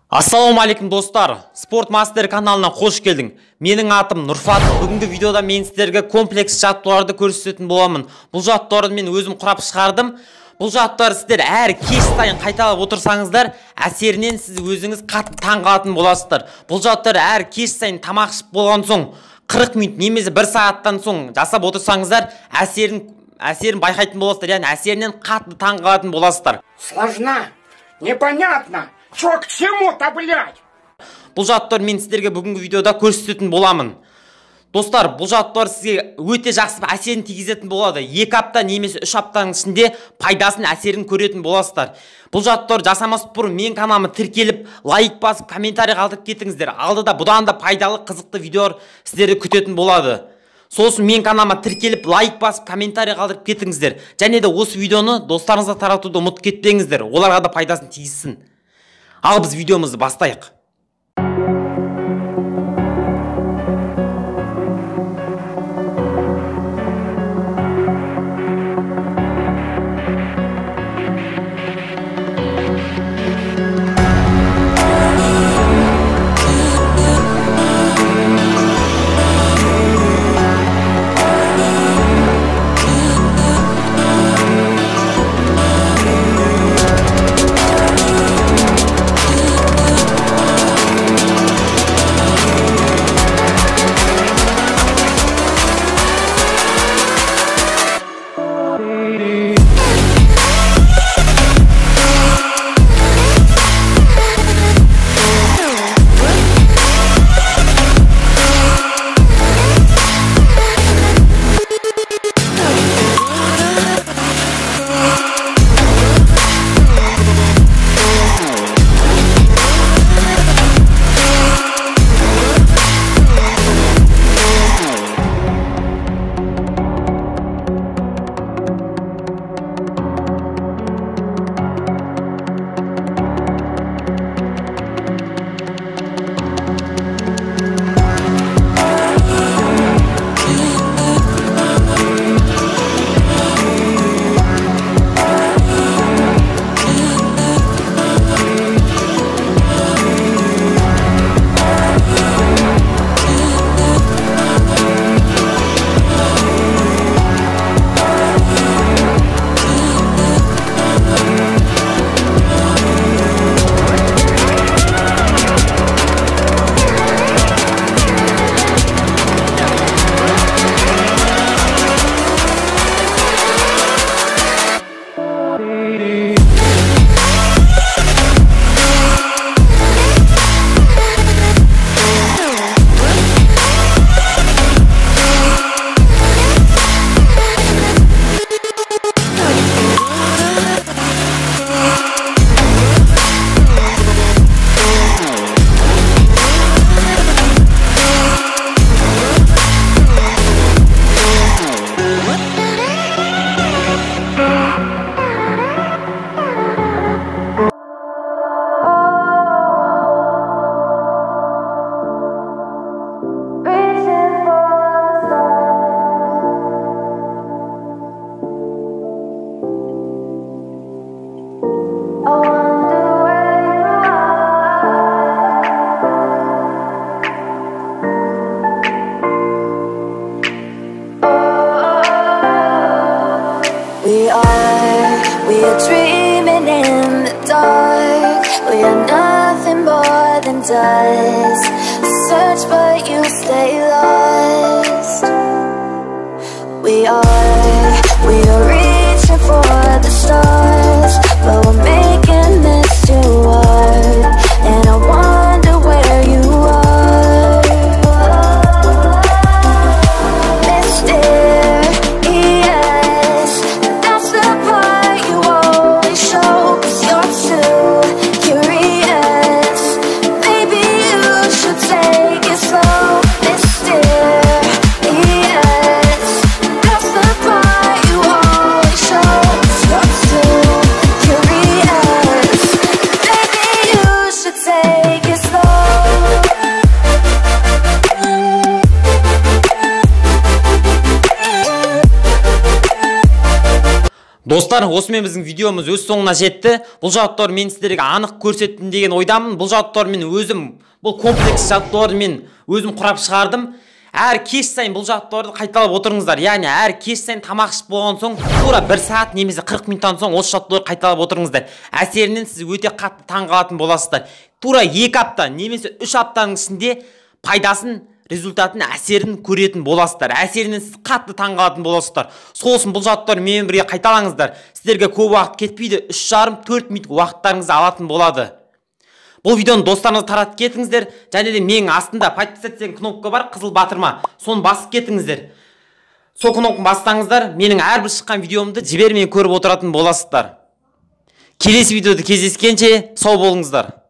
Ассалаумалейкум достар, Спорт Мастер каналына қош келдің. Менің атым Нұрфат. Бүгінгі видеода мен сіздерге комплекс жаттығуларды көрсететін боламын. Бұл жаттығуларды мен өзім құрап шығардым. Бұл жаттығуларды сіздер әр кеш сайын қайталап отырсаңыздар, әсерінен сіз өзіңіз қатты таң қалатын боласыздар. Бұл жаттығуларды әр кеш сайын тамақ ішіп болған соң 40 минут немесе 1 сағаттан соң жасап отырсаңыздар, әсерін байқайтын боласыздар, яғни әсерінен қатты таң қалатын боласыздар. Сложно, непонятно. Чё к чему-то, блядь? Бұл жаттығуды мен сіздерге бүгінгі видеода көрсететін боламын. Достар, бұл жаттығуды сізге өте жақсы әсерін тигізетін болады. 2 апта немесе 3 аптаның ішінде пайдасын әсерін көретін боласыздар. Бұл жаттығуды жасамас бұрын мен каналыма тіркеліп, лайк басып, комментарий қалдырып кетіңіздер. Алдыда бұдан да пайдалы, қызықты видеолар сіздерді күтетін болады. Сосын мен каналыма тіркеліп, лайк басып, комментарий қалдырып кетіңіздер. Және де осы видеоны достарыңызға таратуды ұмытып кетпеңіздер. Оларға да пайдасын тигізсін. Ал біз видеомызды бастайық. We are dreaming in the dark. We are nothing more than dust. Search but you stay lost. We are reaching for the stars, but we're making this too hard. And I wonder where you are, mysterious. That's the part you always show, 'cause you're too curious. Maybe you should take it slow, mysterious. That's the part you always show, 'cause you're too curious. Достар, осымен біздің видеомыз өз соңына жетті. Бұл жауаптар мен сіздерге анық көрсеттім деген ойдамын. Бұл жауаптар мен өзім, бұл комплекс жауаптарды мен өзім құрап шығардым. Әр кеш сайын бұл жауаптарды қайталап отырыңыздар. Яғни әр кеш сайын тамақ ішіп болған соң, тура 1 сағат немесе 40 минуттан соң осы жауаптарды қайталап отырыңыздар. Әсерінен сіз өте қатты таңғалатын боласыздар. Тура 2 апта немесе 3 аптаның ішінде пайдасын, результатын, әсерін көретін боласыздар. Әсерінен сіз қатты таңғалатын боласыздар. Сол үшін бұл жауаптарды менімен бірге қайталаңыздар. Сіздерге көп уақыт кетпейді, 3,5-4 минут уақыттарыңызды алатын болады. Бұл видеоны достарыңызға таратып кетіңіздер. Және де менің астында подписаться деген кнопка бар, қызыл батырма. Соны басып кетіңіздер. Сол кнопканы бассаңыздар, менің әрбір шыққан видеомды жібермей көріп отыратын боласыздар. Келесі видеода кездескенше сау болыңыздар.